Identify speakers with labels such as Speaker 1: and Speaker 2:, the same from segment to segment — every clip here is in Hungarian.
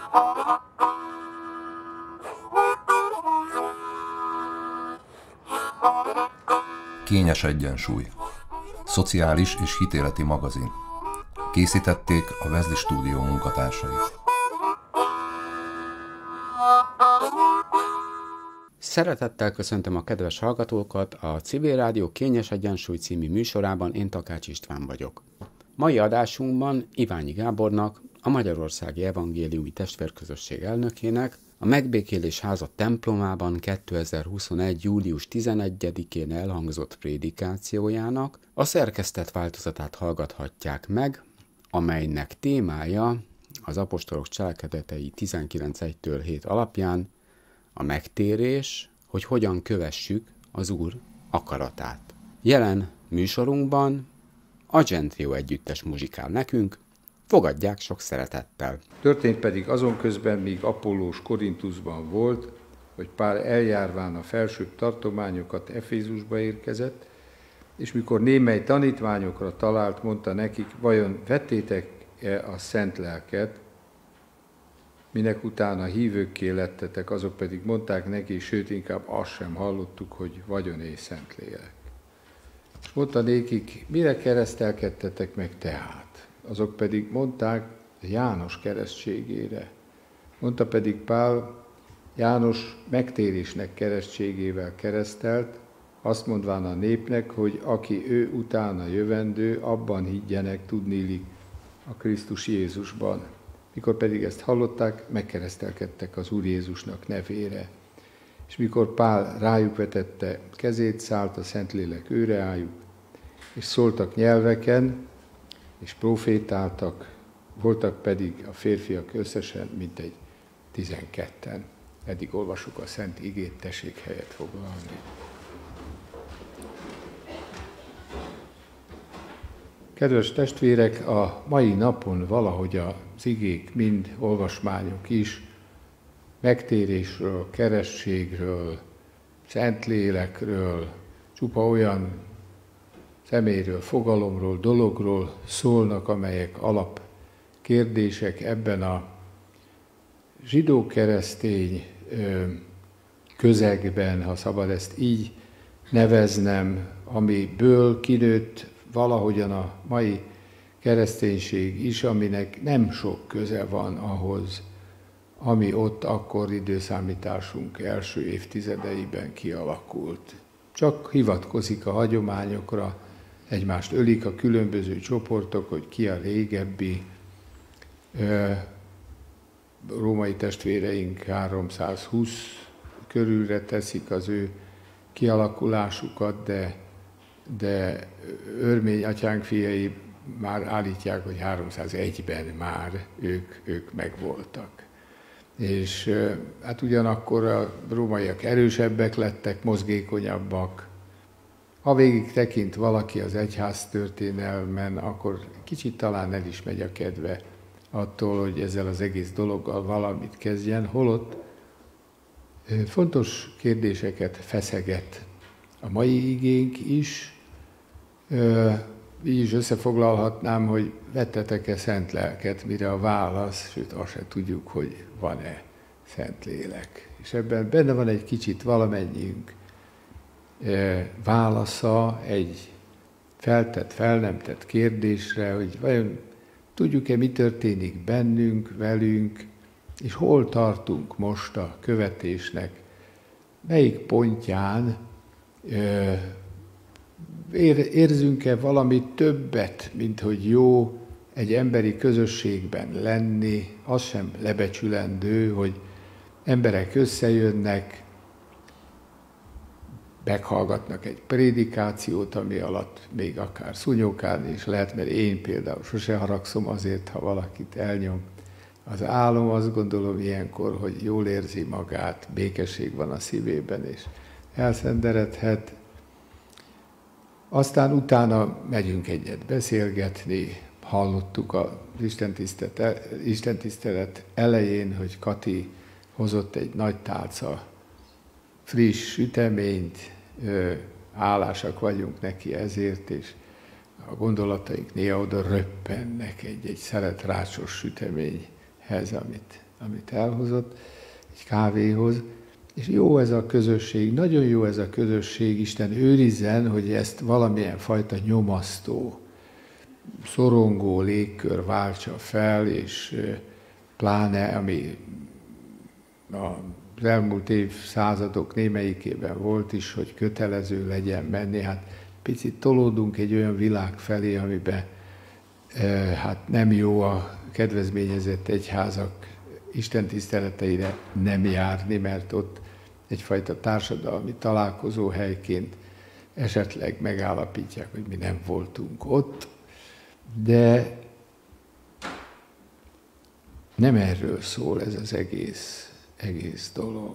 Speaker 1: Kényes egyensúly. Szociális és hitéleti magazin. Készítették a Wesley Stúdió munkatársai.
Speaker 2: Szeretettel köszöntöm a kedves hallgatókat a Civil Rádió Kényes Egyensúly című műsorában, én Takács István vagyok. Mai adásunkban Iványi Gábornak, a Magyarországi Evangéliumi Testvérközösség elnökének, a Megbékélés Háza templomában 2021. július 11-én elhangzott prédikációjának a szerkesztett változatát hallgathatják meg, amelynek témája az apostolok cselekedetei 19.1-7 alapján a megtérés, hogy hogyan kövessük az Úr akaratát. Jelen műsorunkban a Gentrio együttes muzsikál nekünk, fogadják sok szeretettel.
Speaker 3: Történt pedig azon közben, míg Apollós Korintuszban volt, hogy Pál eljárván a felsőbb tartományokat Efézusba érkezett, és mikor némely tanítványokra talált, mondta nekik, vajon vettétek-e a szent lelket, minek utána hívőkké lettetek, azok pedig mondták neki, sőt inkább azt sem hallottuk, hogy vagyon-e Szentlélek. És mondta nékik, mire keresztelkedtetek meg tehát? Azok pedig mondták, János keresztségére. Mondta pedig Pál, János megtérésnek keresztségével keresztelt, azt mondván a népnek, hogy aki ő utána jövendő, abban higgyenek tudniillik a Krisztus Jézusban. Mikor pedig ezt hallották, megkeresztelkedtek az Úr Jézusnak nevére. És mikor Pál rájuk vetette kezét, szállt a Szentlélek őreájuk, és szóltak nyelveken, és profétáltak, voltak pedig a férfiak összesen mintegy 12-en. Eddig olvassuk a Szent Igét, tessék helyet foglalni. Kedves testvérek, a mai napon valahogy az igék, mind olvasmányok is, megtérésről, keresztségről, Szentlélekről, csupa olyan személyről, fogalomról, dologról szólnak, amelyek alapkérdések ebben a zsidó-keresztény közegben, ha szabad ezt így neveznem, amiből kinőtt valahogyan a mai kereszténység is, aminek nem sok köze van ahhoz, ami ott akkor időszámításunk első évtizedeiben kialakult. Csak hivatkozik a hagyományokra, egymást ölik a különböző csoportok, hogy ki a régebbi. Római testvéreink 320 körülre teszik az ő kialakulásukat, de örmény atyánk fiai már állítják, hogy 301-ben már ők megvoltak. És hát ugyanakkor a rómaiak erősebbek lettek, mozgékonyabbak. Ha végig tekint valaki az egyház történelmen, akkor kicsit talán el is megy a kedve attól, hogy ezzel az egész dologgal valamit kezdjen, holott fontos kérdéseket feszeget a mai igénk is. Így is összefoglalhatnám, hogy vettetek-e szent lelket, mire a válasz, sőt azt se tudjuk, hogy van-e Szentlélek. És ebben benne van egy kicsit valamennyiünk válasza egy feltett, fel nem tett kérdésre, hogy vajon tudjuk-e, mi történik bennünk, velünk, és hol tartunk most a követésnek, melyik pontján érzünk-e valami többet, mint hogy jó egy emberi közösségben lenni, az sem lebecsülendő, hogy emberek összejönnek, meghallgatnak egy prédikációt, ami alatt még akár szúnyogálni is lehet, mert én például sose haragszom azért, ha valakit elnyom. Az álom, azt gondolom ilyenkor, hogy jól érzi magát, békesség van a szívében, és elszenderedhet. Aztán utána megyünk egyet beszélgetni, hallottuk az istentisztelet elején, hogy Kati hozott egy nagy tálca friss süteményt, hálásak vagyunk neki ezért, és a gondolataink néha oda röppennek egy szeletrácsos süteményhez, amit amit elhozott egy kávéhoz. És jó ez a közösség, nagyon jó ez a közösség, Isten őrizzen, hogy ezt valamilyen fajta nyomasztó, szorongó légkör váltsa fel, és pláne, ami az elmúlt évszázadok némelyikében volt is, hogy kötelező legyen menni. Hát picit tolódunk egy olyan világ felé, amiben hát nem jó a kedvezményezett egyházak istentiszteleteire nem járni, mert ott egyfajta társadalmi találkozóhelyként esetleg megállapítják, hogy mi nem voltunk ott, de nem erről szól ez az egész dolog.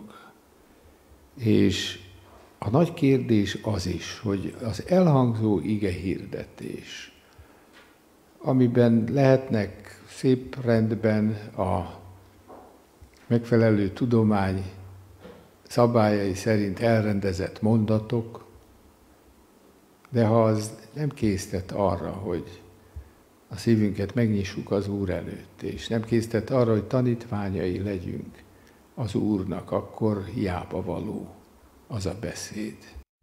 Speaker 3: És a nagy kérdés az is, hogy az elhangzó igehirdetés, amiben lehetnek szép rendben a megfelelő tudomány szabályai szerint elrendezett mondatok, de ha az nem késztet arra, hogy a szívünket megnyissuk az Úr előtt, és nem késztet arra, hogy tanítványai legyünk az Úrnak, akkor hiába való az a beszéd.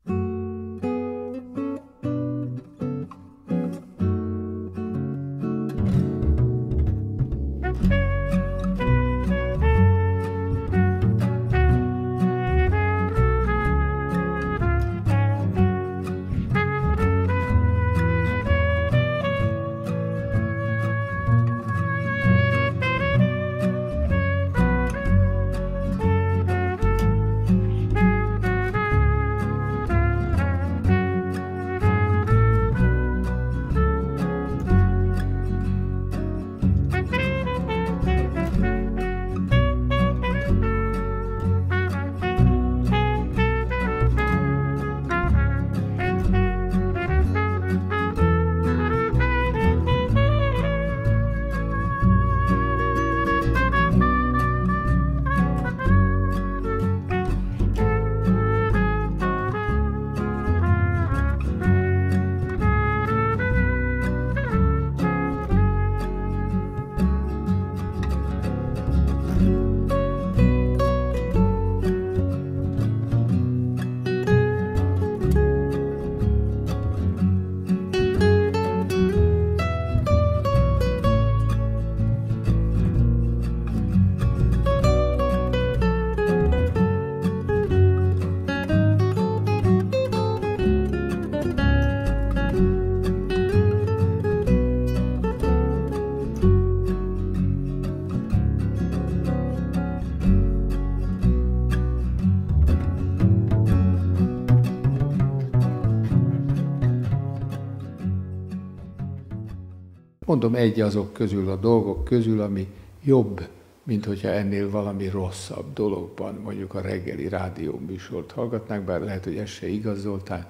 Speaker 3: Mondom, egy azok közül, a dolgok közül, ami jobb, mint hogyha ennél valami rosszabb dologban, mondjuk a reggeli rádióműsort hallgatnánk, bár lehet, hogy ez se igaz, Zoltán,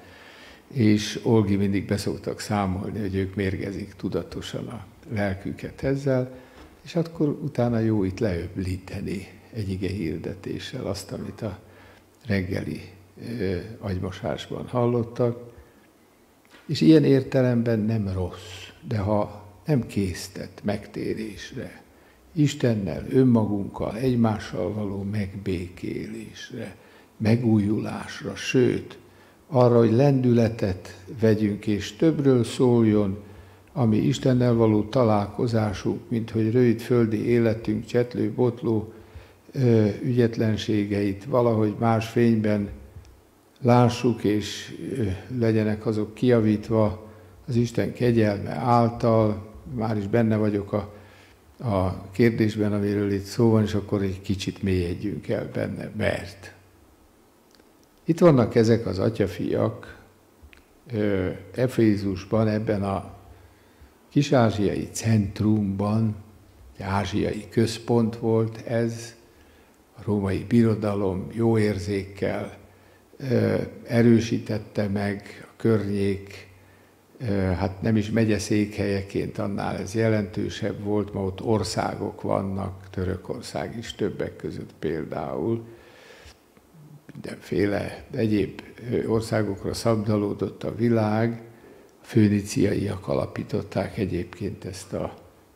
Speaker 3: és Olgi mindig beszoktak számolni, hogy ők mérgezik tudatosan a lelküket ezzel, és akkor utána jó itt leöblíteni egy ige hirdetéssel azt, amit a reggeli agymosásban hallottak, és ilyen értelemben nem rossz, de ha nem késztet megtérésre, Istennel, önmagunkkal, egymással való megbékélésre, megújulásra, sőt, arra, hogy lendületet vegyünk, és többről szóljon, ami Istennel való találkozásunk, mint hogy rövid földi életünk, csetlő-botló ügyetlenségeit valahogy más fényben lássuk, és legyenek azok kijavítva az Isten kegyelme által. Már is benne vagyok a kérdésben, amiről itt szó van, és akkor egy kicsit mélyedjünk el benne, mert itt vannak ezek az atyafiak Efézusban, ebben a kis-ázsiai centrumban, ázsiai központ volt ez, a római birodalom jó érzékkel erősítette meg a környék, hát nem is megyeszékhelyeként, annál ez jelentősebb volt, ma ott országok vannak, Törökország is többek között például, mindenféle egyéb országokra szabdalódott a világ. A föníciaiak alapították egyébként ezt a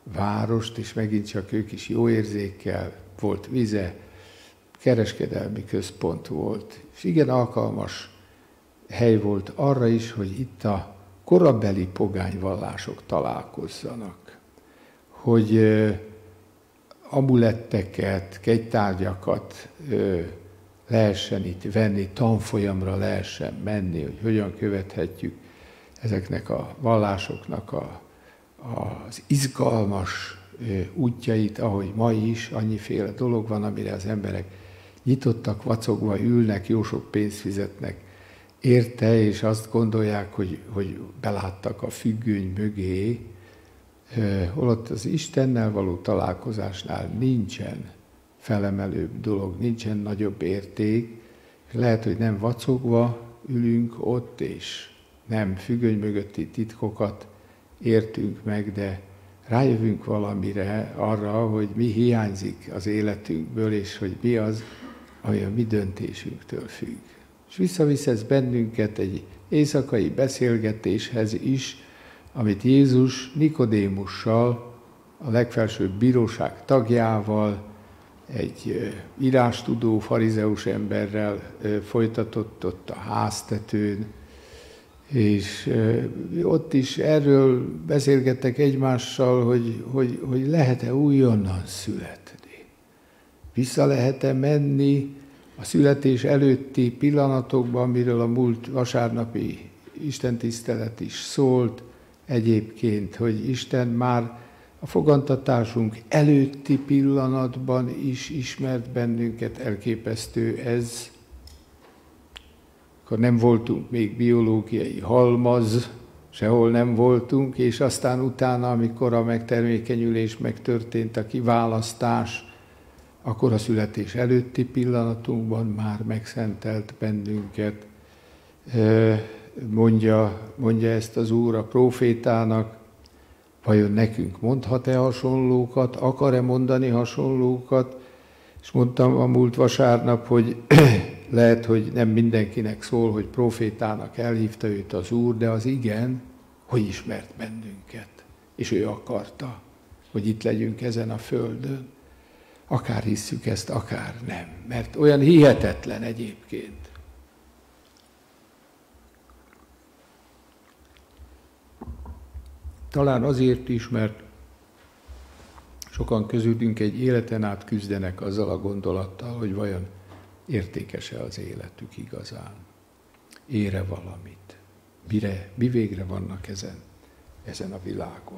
Speaker 3: várost, és megint csak ők is jó érzékkel, volt vize, kereskedelmi központ volt, és igen alkalmas hely volt arra is, hogy itt a korabeli pogányvallások találkozzanak, hogy amuletteket, kegytárgyakat lehessen itt venni, tanfolyamra lehessen menni, hogy hogyan követhetjük ezeknek a vallásoknak az izgalmas útjait, ahogy ma is annyiféle dolog van, amire az emberek nyitottak, vacogva ülnek, jó sok pénzt fizetnek érte, és azt gondolják, hogy beláttak a függöny mögé, holott az Istennel való találkozásnál nincsen felemelőbb dolog, nincsen nagyobb érték. Lehet, hogy nem vacogva ülünk ott, és nem függöny mögötti titkokat értünk meg, de rájövünk valamire, arra, hogy mi hiányzik az életünkből, és hogy mi az, ami a mi döntésünktől függ. És visszavisz ez bennünket egy éjszakai beszélgetéshez is, amit Jézus Nikodémussal, a legfelsőbb bíróság tagjával, egy írástudó farizeus emberrel folytatott ott a háztetőn, és ott is erről beszélgettek egymással, hogy lehet-e újonnan születni. Vissza lehet-e menni a születés előtti pillanatokban, amiről a múlt vasárnapi istentisztelet is szólt egyébként, hogy Isten már a fogantatásunk előtti pillanatban is ismert bennünket, elképesztő ez. Akkor nem voltunk még biológiai halmaz, sehol nem voltunk, és aztán utána, amikor a megtermékenyülés megtörtént, a kiválasztás, akkor a születés előtti pillanatunkban már megszentelt bennünket. Mondja ezt az Úr a prófétának, vajon nekünk mondhat-e hasonlókat, akar-e mondani hasonlókat? És mondtam a múlt vasárnap, hogy lehet, hogy nem mindenkinek szól, hogy prófétának elhívta őt az Úr, de az igen, hogy ismert bennünket. És ő akarta, hogy itt legyünk ezen a földön. Akár hisszük ezt, akár nem. Mert olyan hihetetlen egyébként. Talán azért is, mert sokan közülünk egy életen át küzdenek azzal a gondolattal, hogy vajon értékes-e az életük igazán. Ér-e valamit? Mi végre vannak ezen a világon?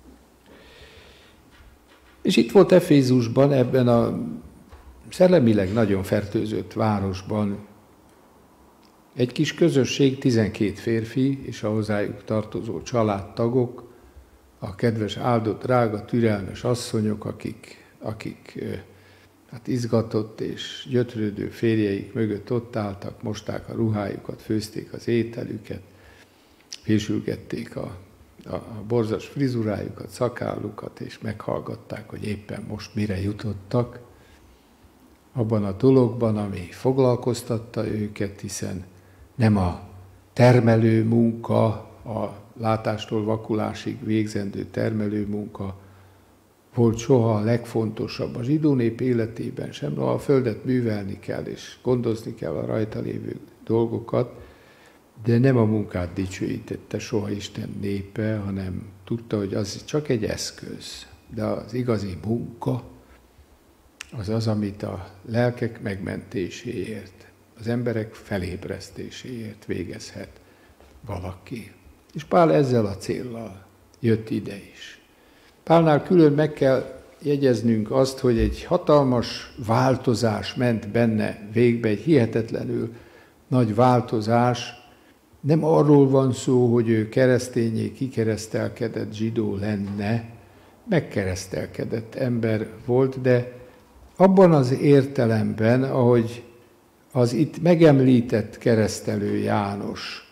Speaker 3: És itt volt Efézusban, ebben a szellemileg nagyon fertőzött városban egy kis közösség, 12 férfi és a hozzájuk tartozó családtagok, a kedves, áldott, drága, türelmes asszonyok, akik hát izgatott és gyötrődő férjeik mögött ott álltak, mosták a ruhájukat, főzték az ételüket, fésülgették a borzas frizurájukat, szakállukat, és meghallgatták, hogy éppen most mire jutottak abban a dologban, ami foglalkoztatta őket, hiszen nem a termelő munka, a látástól vakulásig végzendő termelő munka volt soha a legfontosabb a zsidó nép életében sem, a földet művelni kell, és gondozni kell a rajta lévő dolgokat, de nem a munkát dicsőítette soha Isten népe, hanem tudta, hogy az csak egy eszköz. De az igazi munka az az, amit a lelkek megmentéséért, az emberek felébresztéséért végezhet valaki. És Pál ezzel a céllal jött ide is. Pálnál külön meg kell jegyeznünk azt, hogy egy hatalmas változás ment benne végbe, egy hihetetlenül nagy változás. Nem arról van szó, hogy ő keresztényé, kikeresztelkedett zsidó lenne, megkeresztelkedett ember volt, de abban az értelemben, ahogy az itt megemlített keresztelő János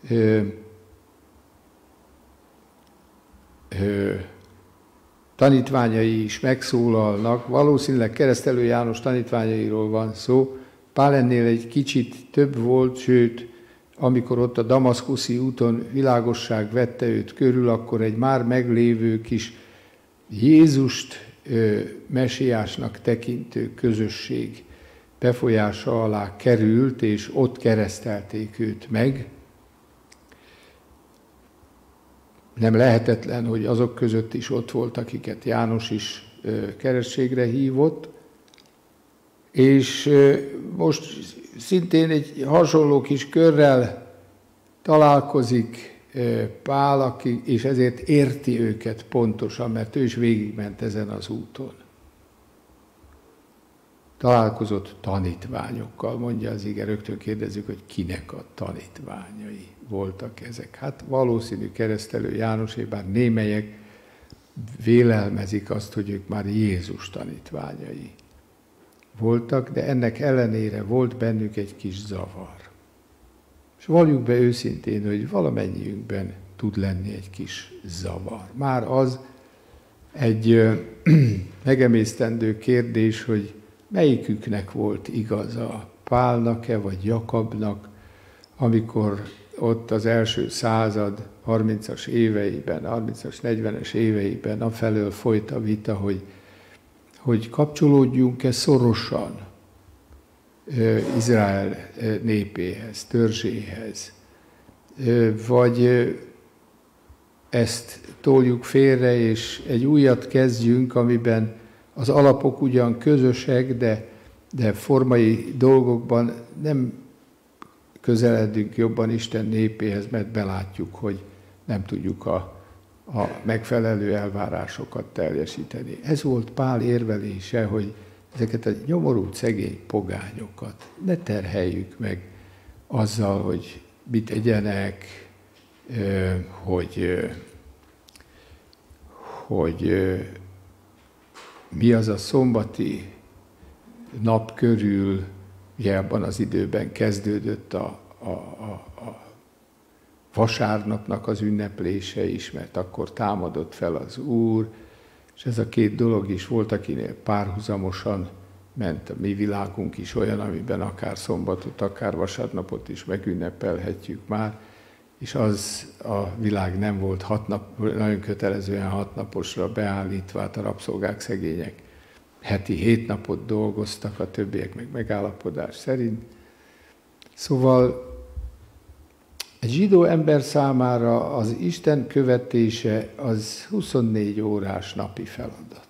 Speaker 3: tanítványai is megszólalnak, valószínűleg keresztelő János tanítványairól van szó, Pál ennél egy kicsit több volt, sőt, amikor ott a damaszkuszi úton világosság vette őt körül, akkor egy már meglévő kis Jézust mesiásnak tekintő közösség befolyása alá került, és ott keresztelték őt meg. Nem lehetetlen, hogy azok között is ott volt, akiket János is kerességre hívott, és most szintén egy hasonló kis körrel találkozik Pál, és ezért érti őket pontosan, mert ő is végigment ezen az úton. Találkozott tanítványokkal, mondja az ige, rögtön kérdezzük, hogy kinek a tanítványai voltak ezek. Hát valószínű keresztelő Jánosé, bár némelyek vélelmezik azt, hogy ők már Jézus tanítványai voltak, de ennek ellenére volt bennük egy kis zavar. És valljuk be őszintén, hogy valamennyiünkben tud lenni egy kis zavar. Már az egy megemésztendő kérdés, hogy melyiküknek volt igaza, Pálnak-e vagy Jakabnak, amikor ott az első század 30-as éveiben, 30-as, 40-es éveiben afelől folyt a vita, hogy kapcsolódjunk-e szorosan Izrael népéhez, törzséhez, vagy ezt toljuk félre, és egy újat kezdjünk, amiben az alapok ugyan közösek, de formai dolgokban nem közeledünk jobban Isten népéhez, mert belátjuk, hogy nem tudjuk a megfelelő elvárásokat teljesíteni. Ez volt Pál érvelése, hogy ezeket a nyomorult szegény pogányokat ne terheljük meg azzal, hogy mit egyenek, hogy mi az a szombati nap körül, ugye abban az időben kezdődött a vasárnapnak az ünneplése is, mert akkor támadott fel az Úr, és ez a két dolog is volt, akinél párhuzamosan ment. A mi világunk is olyan, amiben akár szombatot, akár vasárnapot is megünnepelhetjük már, és az a világ nem volt nagyon kötelezően 6 naposra beállítva, hát a rabszolgák, szegények heti 7 napot dolgoztak, a többiek meg megállapodás szerint. Szóval egy zsidó ember számára az Isten követése az 24 órás napi feladat.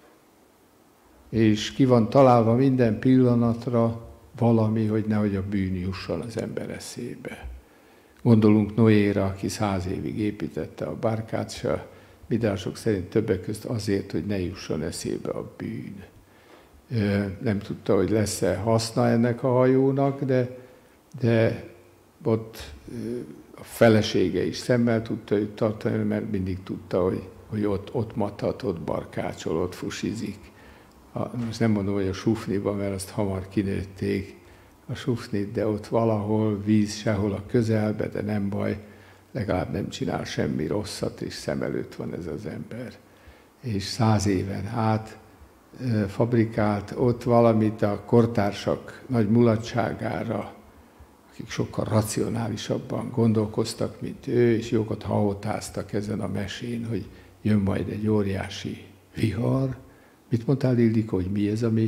Speaker 3: És ki van találva minden pillanatra valami, hogy nehogy a bűn jusson az ember eszébe. Gondolunk Noéra, aki 100 évig építette a bárkát, s a midrások szerint többek között azért, hogy ne jusson eszébe a bűn. Nem tudta, hogy lesz-e haszna ennek a hajónak, de ott a felesége is szemmel tudta őt tartani, mert mindig tudta, hogy ott mathat, ott barkácsol, ott fusizik. Most nem mondom, hogy a sufniban, mert azt hamar kinőtték a sufnit, de ott valahol víz, sehol a közelbe, de nem baj, legalább nem csinál semmi rosszat, és szem előtt van ez az ember. És 100 éven át fabrikált ott valamit a kortársak nagy mulatságára, akik sokkal racionálisabban gondolkoztak, mint ő, és jókat hahotáztak ezen a mesén, hogy jön majd egy óriási vihar. Mit mondtál, Ildikó, hogy mi ez, ami...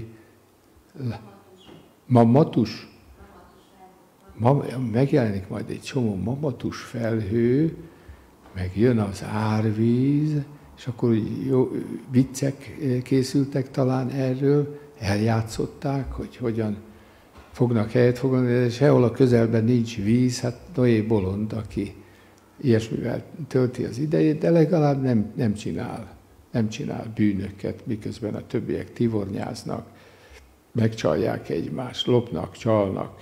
Speaker 3: Mamatus? Megjelenik majd egy csomó mamatus felhő, meg jön az árvíz, és akkor jó, viccek készültek talán erről, eljátszották, hogy hogyan fognak helyet foglalni, de sehol a közelben nincs víz, hát Noé bolond, aki ilyesmivel tölti az idejét, de legalább nem csinál bűnöket, miközben a többiek tivornyáznak, megcsalják egymást, lopnak, csalnak.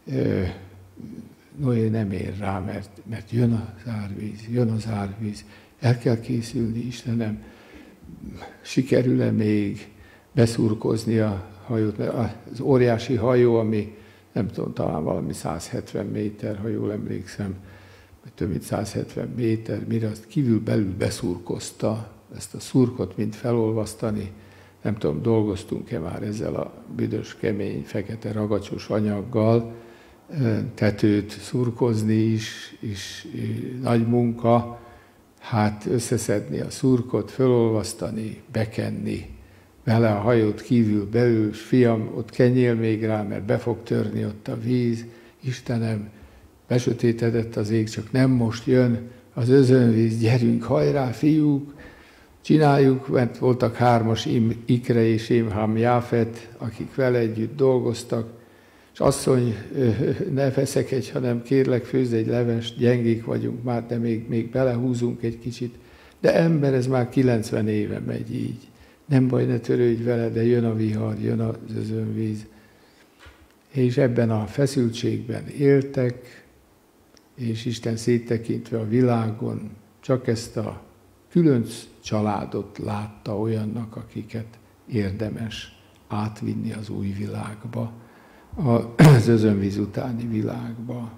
Speaker 3: Noé nem ér rá, mert jön az árvíz, el kell készülni, Istenem, sikerül-e még beszurkozni a hajót, mert az óriási hajó, ami nem tudom, talán valami 170 méter, ha jól emlékszem, vagy több mint 170 méter, mire azt kívül-belül beszurkozta, ezt a szurkot mind felolvasztani, nem tudom, dolgoztunk-e már ezzel a büdös, kemény, fekete, ragacsos anyaggal, tetőt szurkozni is nagy munka, hát összeszedni a szurkot, fölolvasztani, bekenni, vele a hajót kívül belül, és fiam, ott kenjél még rá, mert be fog törni ott a víz. Istenem, besötétedett az ég, csak nem most jön az özönvíz, gyerünk, hajrá, fiúk, csináljuk, mert voltak 3-as, Ikre és Imhám Jáfet, akik vele együtt dolgoztak, és asszony, ne feszekedj, hanem kérlek, főzz egy levest, gyengék vagyunk már, de még belehúzunk egy kicsit. De ember, ez már 90 éve megy így. Nem baj, ne törődj vele, de jön a vihar, jön az özönvíz. És ebben a feszültségben éltek, és Isten széttekintve a világon csak ezt a különc családot látta olyannak, akiket érdemes átvinni az új világba, az özönvíz utáni világba.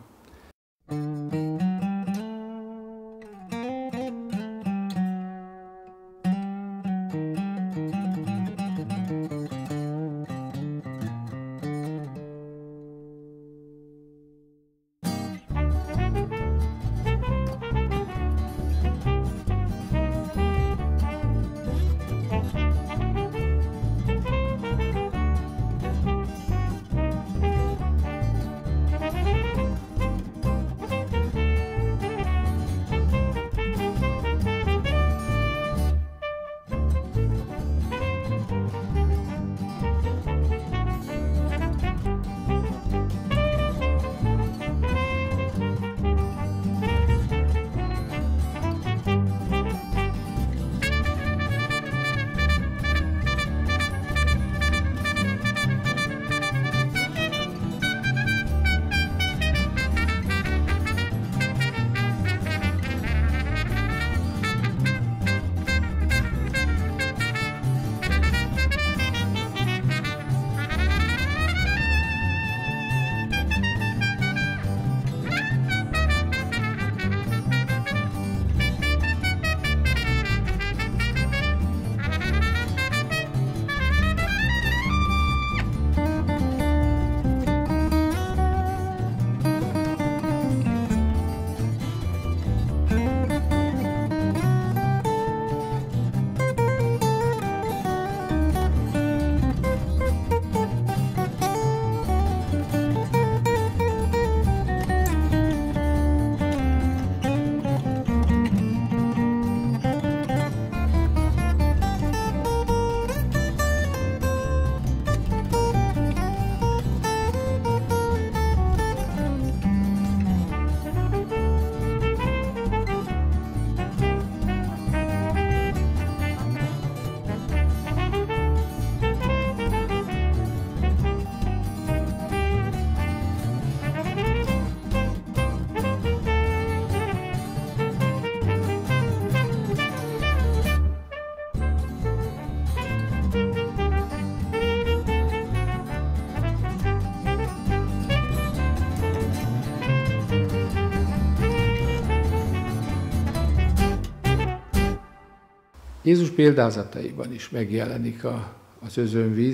Speaker 3: Jézus példázataiban is megjelenik az özönvíz,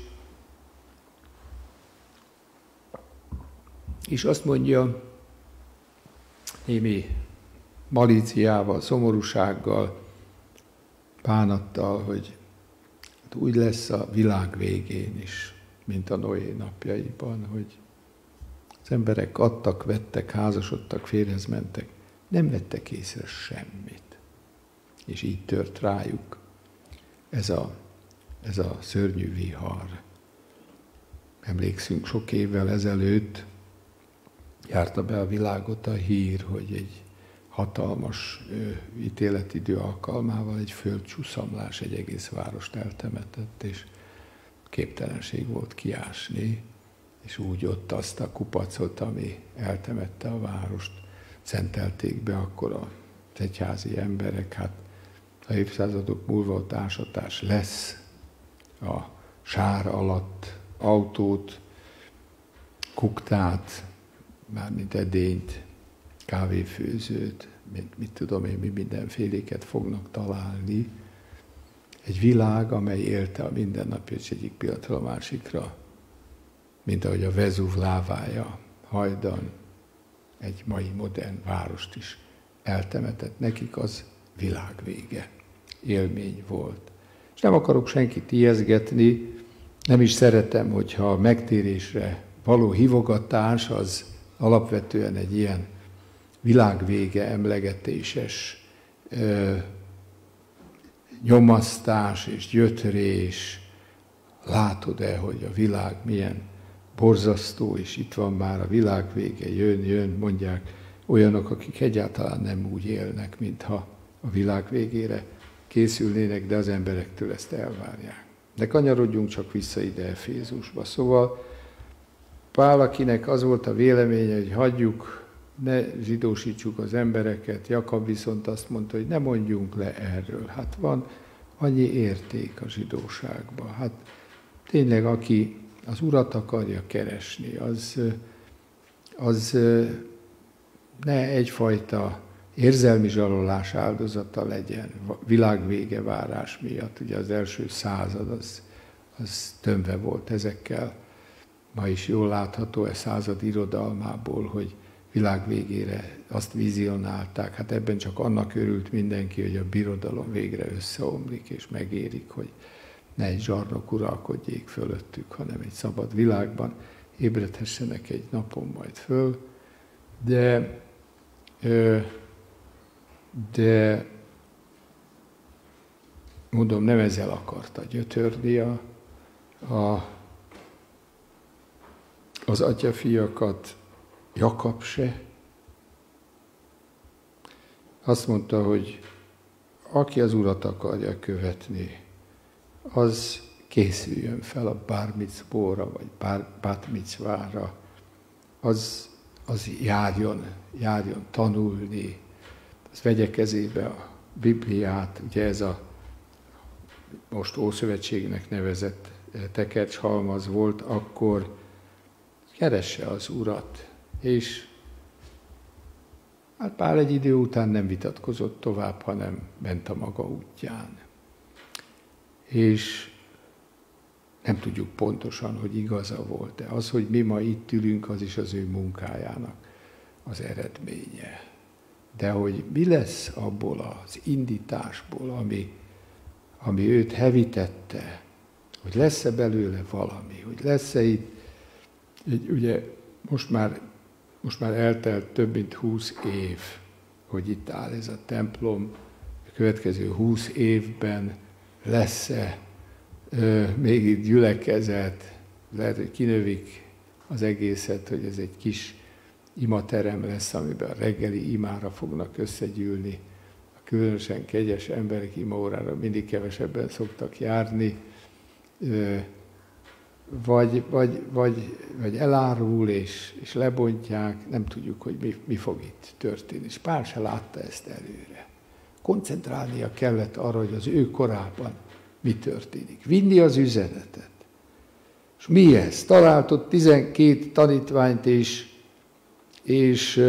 Speaker 3: és azt mondja némi malíciával, szomorúsággal, bánattal, hogy úgy lesz a világ végén is, mint a Noé napjaiban, hogy az emberek adtak, vettek, házasodtak, férjhez mentek, nem vettek észre semmit. És így tört rájuk ez a szörnyű vihar. Emlékszünk, sok évvel ezelőtt járta be a világot a hír, hogy egy hatalmas ítéletidő alkalmával egy földcsúszamlás egy egész várost eltemetett, és képtelenség volt kiásni, és úgy ott azt a kupacot, ami eltemette a várost, szentelték be akkor az egyházi emberek. Hát ha évszázadok múlva ott ásatás lesz, a sár alatt autót, kuktát, mármint edényt, kávéfőzőt, mit tudom én, mi mindenféléket fognak találni. Egy világ, amely élte a mindennapjait egyik pillanatról a másikra, mint ahogy a Vezúv lávája hajdan egy mai modern várost is eltemetett. Nekik az világvége élmény volt. És nem akarok senkit ijesztgetni, nem is szeretem, hogyha a megtérésre való hívogatás az alapvetően egy ilyen világvége emlegetéses nyomasztás és gyötrés. Látod-e, hogy a világ milyen borzasztó, és itt van már a világ vége, jön, mondják olyanok, akik egyáltalán nem úgy élnek, mintha a világ végére készülnének, de az emberektől ezt elvárják. De kanyarodjunk csak vissza ide Efézusba. Szóval Pál, akinek az volt a véleménye, hogy hagyjuk, ne zsidósítsuk az embereket, Jakab viszont azt mondta, hogy ne mondjunk le erről. Hát van annyi érték a zsidóságban. Hát tényleg, aki az Urat akarja keresni, az ne egyfajta érzelmi zsarolás áldozata legyen, világvége várás miatt. Ugye az első század az tömve volt ezekkel. Ma is jól látható a század irodalmából, hogy világ végére azt vizionálták. Hát ebben csak annak örült mindenki, hogy a birodalom végre összeomlik, és megérik, hogy ne egy zsarnok uralkodjék fölöttük, hanem egy szabad világban ébredhessenek egy napon majd föl. De mondom, nem ezzel akarta gyötörni az atyafiakat, Jakab se. Azt mondta, hogy aki az Urat akarja követni, az készüljön fel a bár micvóra, vagy bát micvára, az járjon tanulni, az vegye kezébe a Bibliát, ugye ez a most Ószövetségnek nevezett tekercshalmaz volt, akkor keresse az Urat, és hát Pál egy idő után nem vitatkozott tovább, hanem ment a maga útján. És nem tudjuk pontosan, hogy igaza volt, de az, hogy mi ma itt ülünk, az is az ő munkájának az eredménye. De hogy mi lesz abból az indításból, ami őt hevítette, hogy lesz-e belőle valami, hogy lesz-e itt, ugye most már eltelt több mint 20 év, hogy itt áll ez a templom, a következő 20 évben lesz-e még itt gyülekezet, lehet, hogy kinövik az egészet, hogy ez egy kis imaterem lesz, amiben a reggeli imára fognak összegyűlni. A különösen kegyes emberek imaórára mindig kevesebben szoktak járni, vagy elárul és lebontják, nem tudjuk, hogy mi fog itt történni. És Pál se látta ezt előre. Koncentrálnia kellett arra, hogy az ő korában mi történik. Vinni az üzenetet. És mi ez? Talált ott 12 tanítványt, és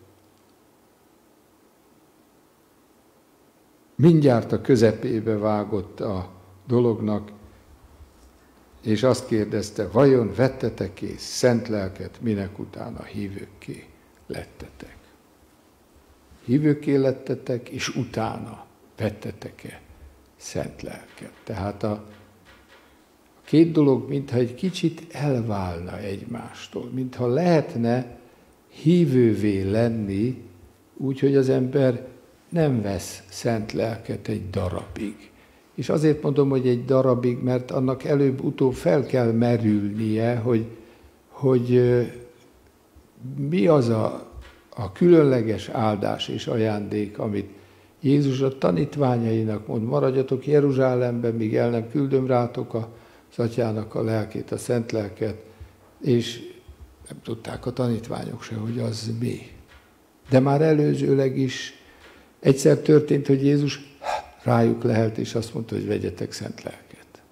Speaker 3: mindjárt a közepébe vágott a dolognak, és azt kérdezte, vajon vettetek-e szent lelket, minek utána hívőkké lettetek? Hívőkké lettetek, és utána vettetek-e szent lelket? Tehát a két dolog, mintha egy kicsit elválna egymástól, mintha lehetne hívővé lenni, úgyhogy az ember nem vesz szent lelket egy darabig. És azért mondom, hogy egy darabig, mert annak előbb-utóbb fel kell merülnie, hogy mi az a különleges áldás és ajándék, amit Jézus a tanítványainak mond, maradjatok Jeruzsálemben, míg el nem küldöm rátok az Atyának a lelkét, a szent lelket, és nem tudták a tanítványok se, hogy az mi. De már előzőleg is egyszer történt, hogy Jézus rájuk lehelt, és azt mondta, hogy vegyetek szent lelket.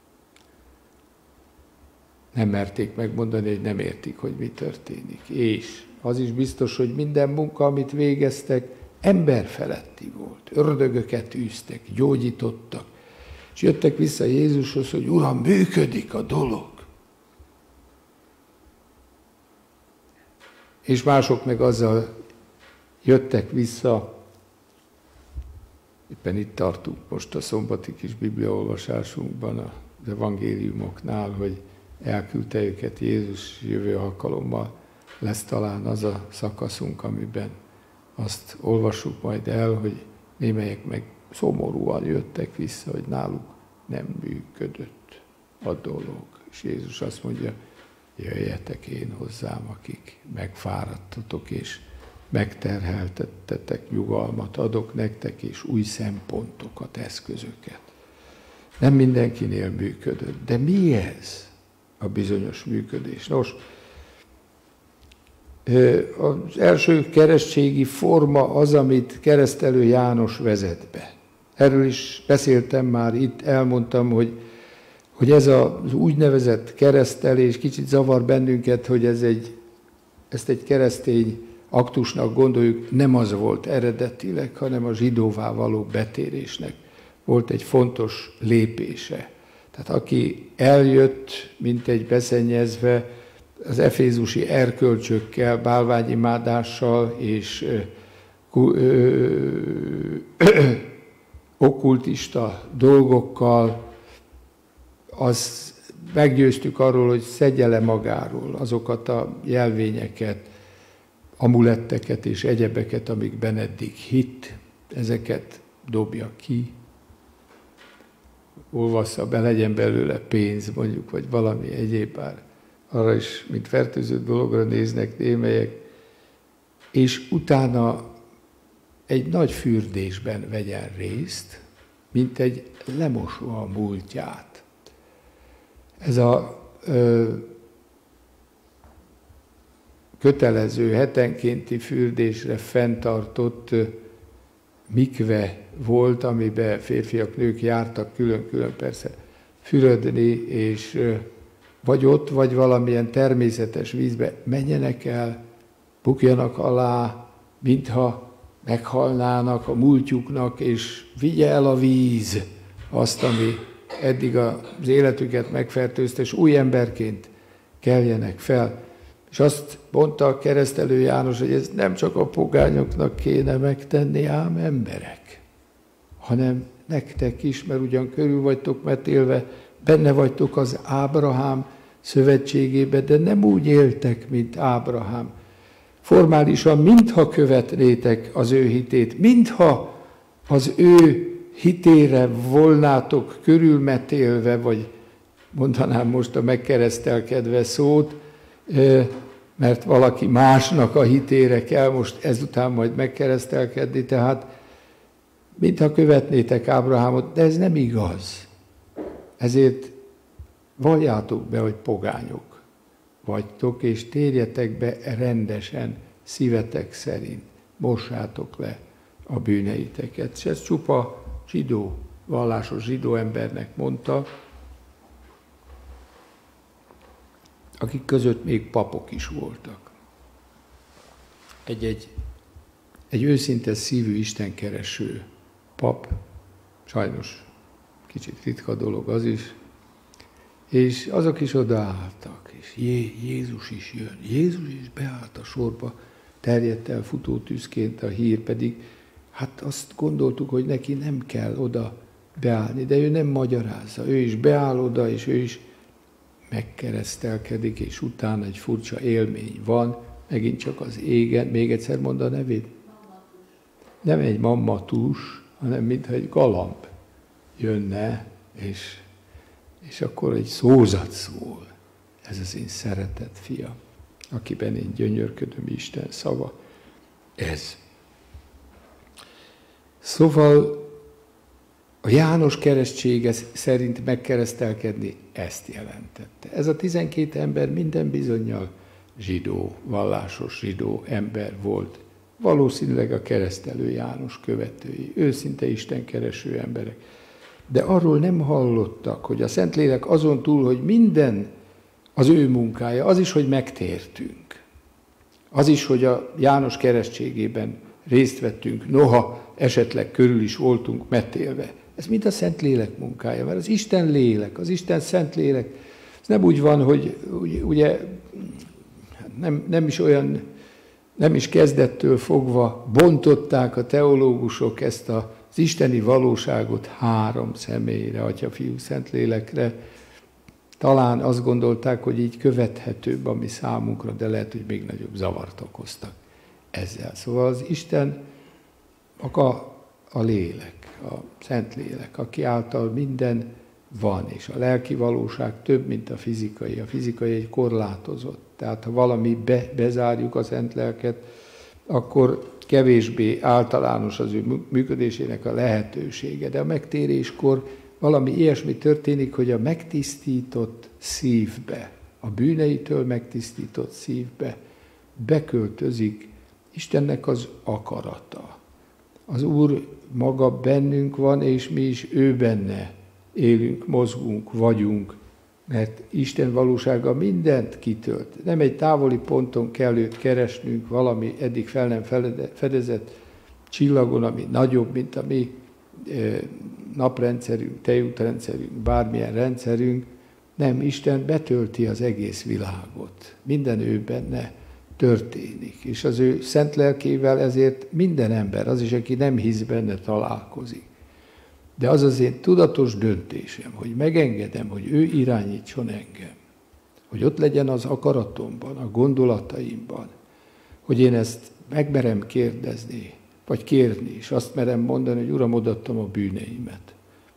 Speaker 3: Nem merték megmondani, hogy nem értik, hogy mi történik. És az is biztos, hogy minden munka, amit végeztek, emberfeletti volt. Ördögöket űztek, gyógyítottak, és jöttek vissza Jézushoz, hogy Uram, működik a dolog. És mások meg azzal jöttek vissza, Éppen itt tartunk most a szombati kis bibliaolvasásunkban, az evangéliumoknál, hogy elküldte őket Jézus, jövő alkalommal lesz talán az a szakaszunk, amiben azt olvassuk majd el, hogy némelyek meg szomorúan jöttek vissza, hogy náluk nem működött a dolog. És Jézus azt mondja, jöjjetek én hozzám, akik megfáradtatok és megterheltettetek, nyugalmat adok nektek, és új szempontokat, eszközöket. Nem mindenkinél működött, de mi ez a bizonyos működés? Nos, az első keresztségi forma az, amit Keresztelő János vezet be. Erről is beszéltem már itt, elmondtam, hogy ez az úgynevezett keresztelés kicsit zavar bennünket, hogy ezt egy keresztény aktusnak gondoljuk, nem az volt eredetileg, hanem a zsidóvá való betérésnek volt egy fontos lépése. Tehát aki eljött, mint egy beszennyezve, az efézusi erkölcsökkel, bálványimádással és okkultista dolgokkal, az meggyőztük arról, hogy szedje le magáról azokat a jelvényeket, amuletteket és egyebeket, amikben eddig hitt, ezeket dobja ki, olvassza be, legyen belőle pénz, mondjuk, vagy valami egyéb, bár arra is, mint fertőző dologra néznek némelyek, és utána egy nagy fürdésben vegyen részt, mint egy lemosva a múltját. Ez a kötelező hetenkénti fürdésre fenntartott mikve volt, amiben férfiak, nők jártak külön-külön persze fürödni, és vagy ott, vagy valamilyen természetes vízbe menjenek el, bukjanak alá, mintha meghalnának a múltjuknak, és vigye el a víz azt, ami eddig az életüket megfertőzte, és új emberként keljenek fel. És azt mondta a Keresztelő János, hogy ez nem csak a pogányoknak kéne megtenni, ám emberek, hanem nektek is, mert ugyan körül vagytok metélve, benne vagytok az Ábrahám szövetségébe, de nem úgy éltek, mint Ábrahám. Formálisan mintha követnétek az ő hitét, mintha az ő hitére volnátok körülmetélve, vagy mondanám most a megkeresztelkedve szót, mert valaki másnak a hitére kell most ezután majd megkeresztelkedni, tehát mintha követnétek Ábrahámot, de ez nem igaz. Ezért valljátok be, hogy pogányok vagytok, és térjetek be rendesen, szívetek szerint, mossátok le a bűneiteket. És ez csupa zsidó, vallásos zsidó embernek mondta, akik között még papok is voltak. Egy őszinte szívű, istenkereső pap, sajnos kicsit ritka dolog az is, és azok is odaálltak, és Jézus is jön. Jézus is beállt a sorba, terjedt el futótűzként a hír, pedig hát azt gondoltuk, hogy neki nem kell oda beállni, de ő nem magyarázza. Ő is beáll oda, és ő is megkeresztelkedik, és utána egy furcsa élmény van, megint csak az égen, még egyszer mondd a nevét. Nem egy mammatus, hanem mintha egy galamb jönne, és akkor egy szózat szól. Ez az én szeretett fiam, akiben én gyönyörködöm, Isten szava. Ez. Szóval a János keresztsége szerint megkeresztelkedni ezt jelentette. Ez a 12 ember minden bizonnyal zsidó, vallásos zsidó ember volt. Valószínűleg a Keresztelő János követői, őszinte istenkereső emberek. De arról nem hallottak, hogy a Szentlélek azon túl, hogy minden az ő munkája, az is, hogy megtértünk. Az is, hogy a János keresztségében részt vettünk, noha esetleg körül is voltunk metélve. Ez mind a Szentlélek munkája, mert az Isten lélek, az Isten Szentlélek, ez nem úgy van, hogy ugye nem is kezdettől fogva bontották a teológusok ezt a az isteni valóságot 3 személyre, Atya, Fiú, Szentlélekre. Talán azt gondolták, hogy így követhetőbb a mi számunkra, de lehet, hogy még nagyobb zavart okoztak ezzel. Szóval az Isten maga a lélek, a Szentlélek, aki által minden van, és a lelki valóság több, mint a fizikai. A fizikai egy korlátozott. Tehát ha valami bezárjuk a Szent Lelket, akkor kevésbé általános az ő működésének a lehetősége. De a megtéréskor valami ilyesmi történik, hogy a megtisztított szívbe, a bűneitől megtisztított szívbe beköltözik Istennek az akarata. Az Úr maga bennünk van, és mi is ő benne élünk, mozgunk, vagyunk, mert Isten valósága mindent kitölt. Nem egy távoli ponton kell őt keresnünk, valami eddig fel nem fedezett csillagon, ami nagyobb, mint a mi naprendszerünk, tejútrendszerünk, bármilyen rendszerünk. Nem, Isten betölti az egész világot. Minden ő benne történik. És az ő szent lelkével ezért minden ember, az is, aki nem hisz benne, találkozik. De az az én tudatos döntésem, hogy megengedem, hogy ő irányítson engem. Hogy ott legyen az akaratomban, a gondolataimban. Hogy én ezt megmerem kérdezni, vagy kérni, és azt merem mondani, hogy Uram, odaadtam a bűneimet.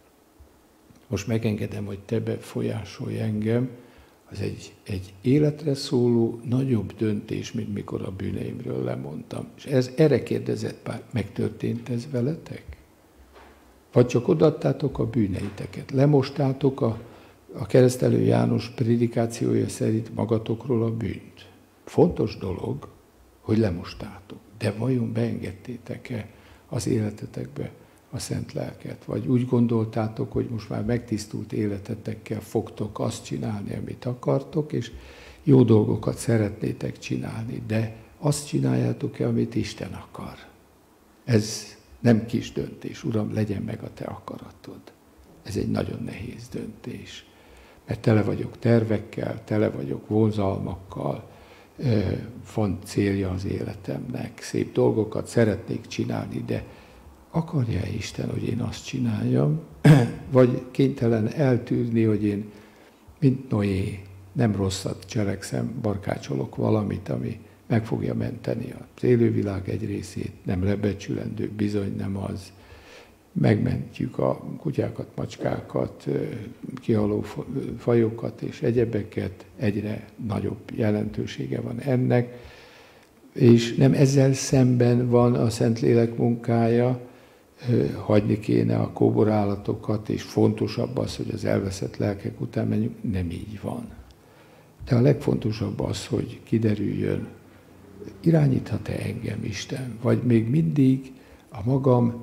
Speaker 3: Most megengedem, hogy te befolyásolj engem. Az egy életre szóló nagyobb döntés, mint mikor a bűneimről lemondtam. És erre kérdezett pár, megtörtént ez veletek? Vagy csak odaadtátok a bűneiteket? Lemostátok a keresztelő János prédikációja szerint magatokról a bűnt? Fontos dolog, hogy lemostátok. De vajon beengedtétek-e az életetekbe a Szent Lelket? Vagy úgy gondoltátok, hogy most már megtisztult életetekkel fogtok azt csinálni, amit akartok, és jó dolgokat szeretnétek csinálni, de azt csináljátok-e, amit Isten akar? Ez nem kis döntés. Uram, legyen meg a te akaratod. Ez egy nagyon nehéz döntés. Mert tele vagyok tervekkel, tele vagyok vonzalmakkal, van célja az életemnek, szép dolgokat szeretnék csinálni, de akarja Isten, hogy én azt csináljam, vagy kénytelen eltűrni, hogy én, mint Noé, nem rosszat cselekszem, barkácsolok valamit, ami meg fogja menteni az élővilág egy részét, nem lebecsülendő, bizony nem az. Megmentjük a kutyákat, macskákat, kihaló fajokat és egyebeket, egyre nagyobb jelentősége van ennek, és nem ezzel szemben van a Szentlélek munkája, hagyni kéne a kóborállatokat, és fontosabb az, hogy az elveszett lelkek után menjünk, nem így van. De a legfontosabb az, hogy kiderüljön, irányíthat-e engem Isten, vagy még mindig a magam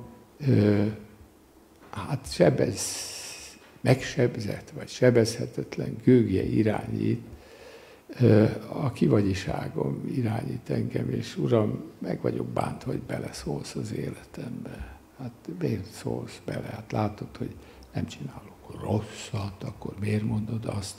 Speaker 3: megsebzett, vagy sebezhetetlen gőgje irányít, a kivagyiságom irányít engem, és Uram, meg vagyok bánt, hogy beleszólsz az életembe. Hát miért szólsz bele? Hát látod, hogy nem csinálok rosszat, akkor miért mondod azt,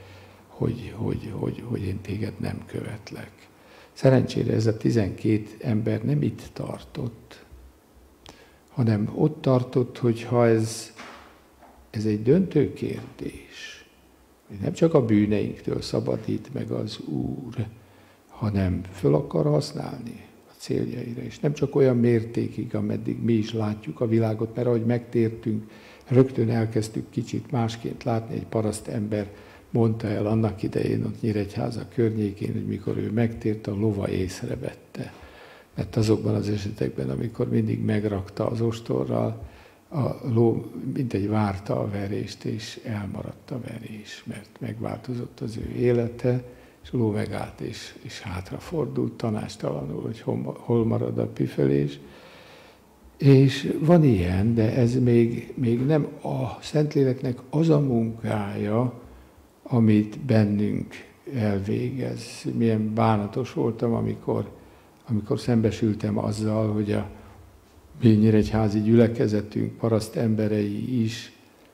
Speaker 3: hogy én téged nem követlek? Szerencsére ez a 12 ember nem itt tartott, hanem ott tartott, hogy ha ez egy döntő kérdés, hogy nem csak a bűneinktől szabadít meg az Úr, hanem föl akar használni a céljaira, és nem csak olyan mértékig, ameddig mi is látjuk a világot, mert ahogy megtértünk, rögtön elkezdtük kicsit másként látni. Egy paraszt ember mondta el annak idején ott Nyíregyháza környékén, hogy mikor ő megtért, a lova észrevette. Mert azokban az esetekben, amikor mindig megrakta az ostorral, a ló mintegy várta a verést, és elmaradt a verés, mert megváltozott az ő élete, és a ló megállt, és hátrafordult tanástalanul, hogy hol marad a püfölés. És van ilyen, de ez még nem a Szentléleknek az a munkája, amit bennünk elvégez. Milyen bánatos voltam, amikor szembesültem azzal, hogy a mi nyíregyházi gyülekezetünk paraszt emberei is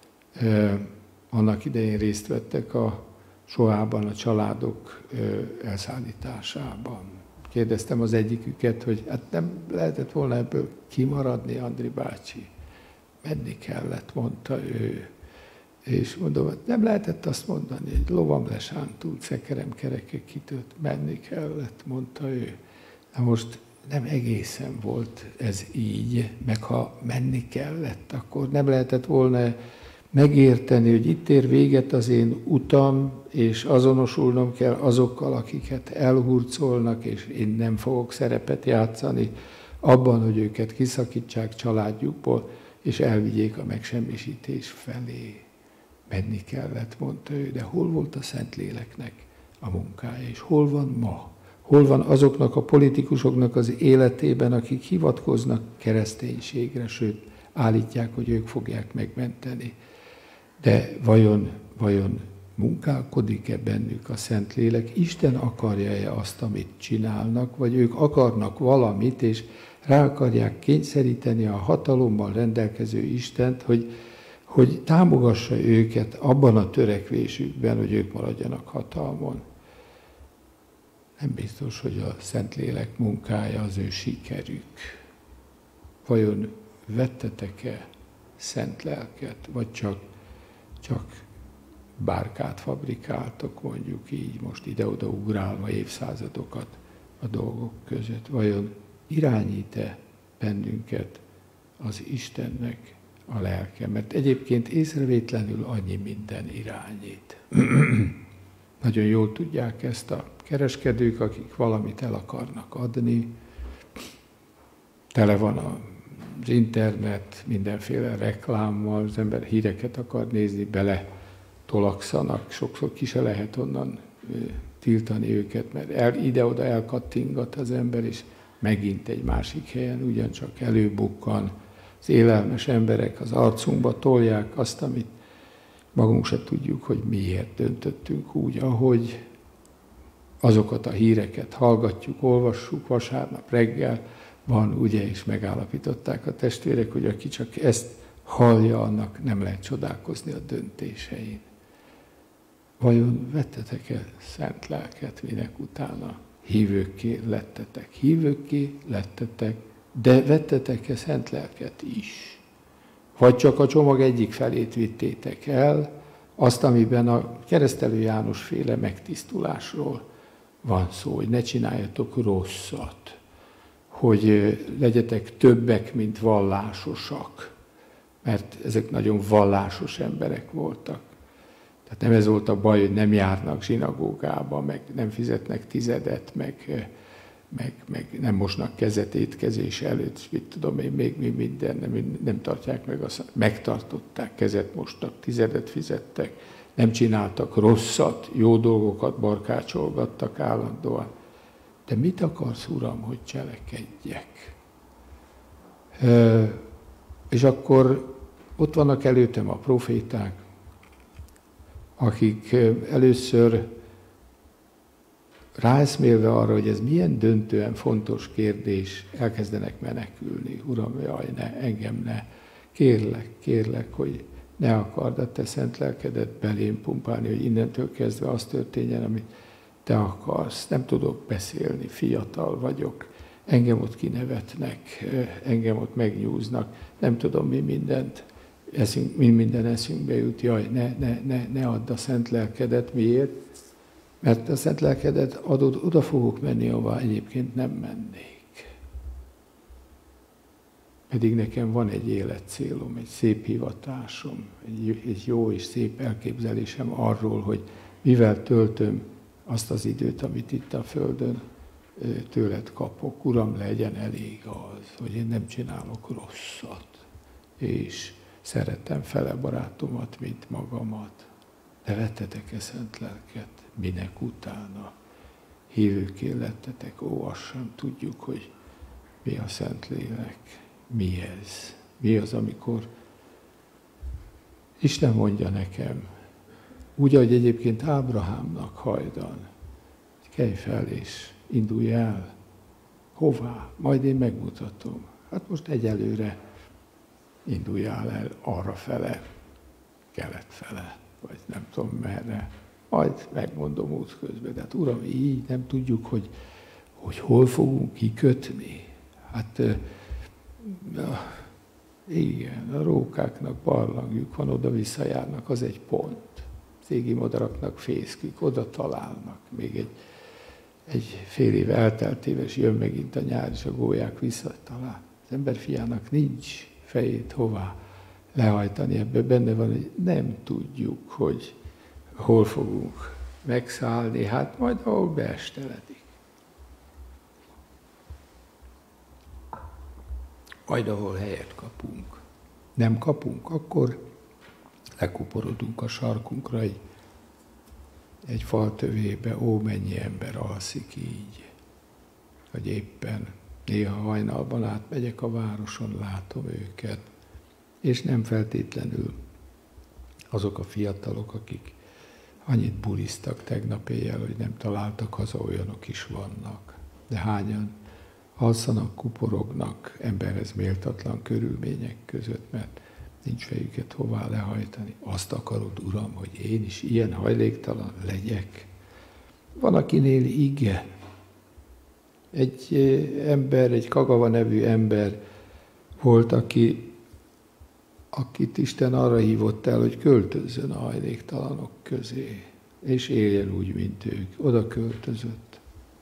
Speaker 3: annak idején részt vettek a Soában, a családok elszállításában. Kérdeztem az egyiküket, hogy hát nem lehetett volna ebből kimaradni, Andri bácsi. menni kellett, mondta ő. És mondom, nem lehetett azt mondani, hogy lovam lesántult, szekerem kerekek kitört, menni kellett, mondta ő. Na most nem egészen volt ez így, meg ha menni kellett, akkor nem lehetett volna megérteni, hogy itt ér véget az én utam, és azonosulnom kell azokkal, akiket elhurcolnak, és én nem fogok szerepet játszani abban, hogy őket kiszakítsák családjukból, és elvigyék a megsemmisítés felé. Menni kellett, mondta ő, de hol volt a Szentléleknek a munkája, és hol van ma? Hol van azoknak a politikusoknak az életében, akik hivatkoznak kereszténységre, sőt, állítják, hogy ők fogják megmenteni. De vajon munkálkodik-e bennük a Szentlélek? Isten akarja-e azt, amit csinálnak, vagy ők akarnak valamit, és rá akarják kényszeríteni a hatalommal rendelkező Istent, hogy támogassa őket abban a törekvésükben, hogy ők maradjanak hatalmon. Nem biztos, hogy a Szentlélek munkája az ő sikerük. Vajon vettetek-e szent lelket, vagy csak bárkát fabrikáltok, mondjuk így, most ide-oda ugrálva évszázadokat a dolgok között. Vajon irányít-e bennünket az Istennek a lelke? Mert egyébként észrevétlenül annyi minden irányít. Nagyon jól tudják ezt a kereskedők, akik valamit el akarnak adni. Tele van az internet mindenféle reklámmal, az ember híreket akar nézni, bele tolakszanak, sokszor ki se lehet onnan tiltani őket, mert ide-oda elkattingat az ember, és megint egy másik helyen ugyancsak előbukkan. Az élelmes emberek az arcunkba tolják azt, amit magunk se tudjuk, hogy miért döntöttünk úgy, ahogy azokat a híreket hallgatjuk, olvassuk vasárnap reggel, van, ugye, és megállapították a testvérek, hogy aki csak ezt hallja, annak nem lehet csodálkozni a döntésein. Vajon vettetek-e szent lelket, minek utána hívőkké lettetek? Hívőkké lettetek, de vettetek-e szent lelket is? Vagy csak a csomag egyik felét vittétek el, azt, amiben a Keresztelő János féle megtisztulásról van szó, hogy ne csináljatok rosszat, hogy legyetek többek, mint vallásosak, mert ezek nagyon vallásos emberek voltak. Tehát nem ez volt a baj, hogy nem járnak zsinagógába, meg nem fizetnek tizedet, meg nem mosnak kezet étkezés előtt, mit tudom én, még minden, nem tartják meg, megtartották, kezet mostak, tizedet fizettek, nem csináltak rosszat, jó dolgokat barkácsolgattak állandóan. De mit akarsz, Uram, hogy cselekedjek? És akkor ott vannak előttem a proféták, akik először ráeszmélve arra, hogy ez milyen döntően fontos kérdés, elkezdenek menekülni. Uram, jaj, ne, engem ne. Kérlek, hogy ne akard a te szent lelkedet belém pumpálni, hogy innentől kezdve az történjen, amit te akarsz. Nem tudok beszélni, fiatal vagyok, engem ott kinevetnek, engem ott megnyúznak, nem tudom, mi minden eszünkbe jut. Jaj, ne add a szent lelkedet. Miért? Mert a szent lelkedet adod, oda fogok menni, ahová egyébként nem mennék. Pedig nekem van egy életcélom, egy szép hivatásom, egy jó és szép elképzelésem arról, hogy mivel töltöm azt az időt, amit itt a Földön tőled kapok. Uram, legyen elég az, hogy én nem csinálok rosszat, és szeretem fele barátomat, mint magamat. De vettetek-e szent lelket? Minek utána? Hívőké lettetek? Ó, azt sem tudjuk, hogy mi a Szentlélek. Mi ez? Mi az, amikor Isten mondja nekem, úgy, ahogy egyébként Ábrahámnak hajdan, kelj fel és indulj el. Hová? Majd én megmutatom. Hát most egyelőre induljál el arra fele, kelet fele, vagy nem tudom merre. Majd megmondom útközben. De hát Uram, így nem tudjuk, hogy hol fogunk kikötni. Hát Igen, a rókáknak barlangjuk van, oda visszajárnak, az egy pont. Az égi madaraknak fészkük, oda találnak. Még egy fél év elteltével, és jön megint a nyár, és a gólyák visszatalál. Az ember fiának nincs fejét hová lehajtani. Ebben benne van, hogy nem tudjuk, hogy hol fogunk megszállni, hát majd ahol beesteledik. Majd ahol helyet kapunk. Nem kapunk, akkor lekuporodunk a sarkunkra egy fal tövébe, ó, mennyi ember alszik így. Vagy éppen néha hajnalban átmegyek a városon, látom őket. És nem feltétlenül azok a fiatalok, akik annyit bulisztak tegnap éjjel, hogy nem találtak haza, olyanok is vannak. De hányan alszanak, kuporognak emberhez méltatlan körülmények között, mert nincs fejüket hová lehajtani. Azt akarod, Uram, hogy én is ilyen hajléktalan legyek? Van, akinél igen. Egy ember, egy Kagava nevű ember volt, akit Isten arra hívott el, hogy költözzön a hajléktalanok közé, és éljen úgy, mint ők. Oda költözött.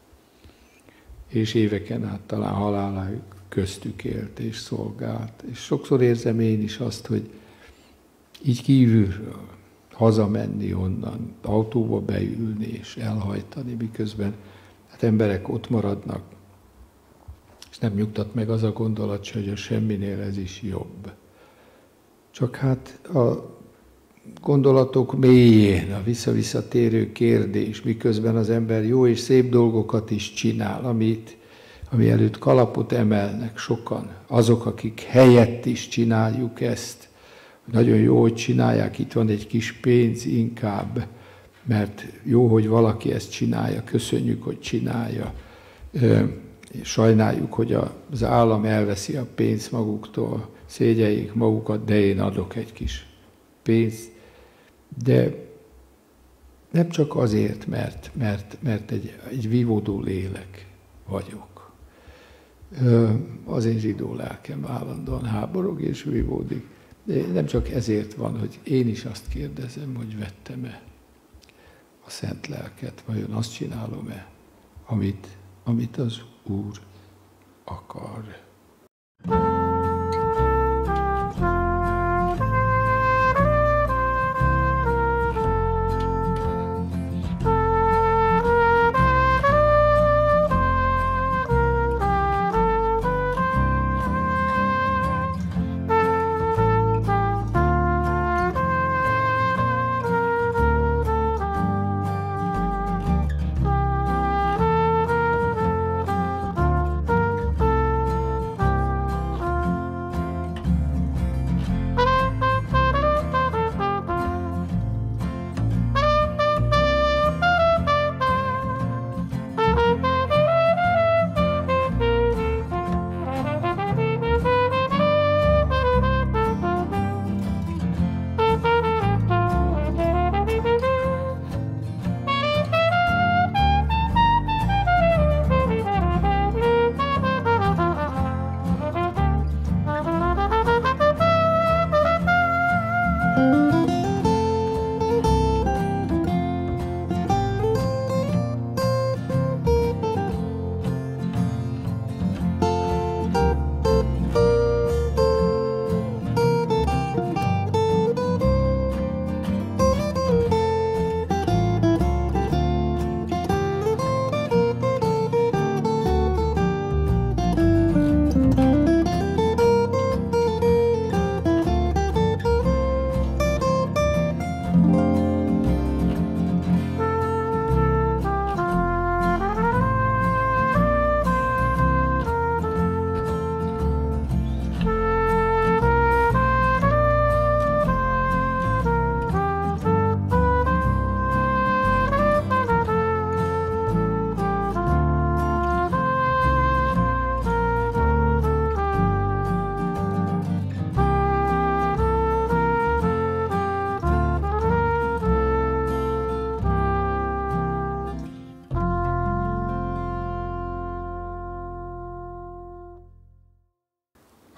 Speaker 3: És éveken át talán haláláig köztük élt és szolgált. És sokszor érzem én is azt, hogy így kívülről hazamenni onnan, autóba beülni és elhajtani, miközben hát emberek ott maradnak, és nem nyugtat meg az a gondolat, hogy a semminél ez is jobb. Csak hát a gondolatok mélyén, a vissza-visszatérő kérdés, miközben az ember jó és szép dolgokat is csinál, ami előtt kalapot emelnek sokan. Azok, akik helyett is csináljuk ezt. Nagyon jó, hogy csinálják, itt van egy kis pénz inkább, mert jó, hogy valaki ezt csinálja, köszönjük, hogy csinálja. Sajnáljuk, hogy az állam elveszi a pénzt maguktól, szégyeljék magukat, de én adok egy kis pénzt. De nem csak azért, mert egy vívódó lélek vagyok. Az én zsidó lelkem állandóan háborog és vívódik. De nem csak ezért van, hogy én is azt kérdezem, hogy vettem-e a szent lelket, vajon azt csinálom-e, amit az Úr akar.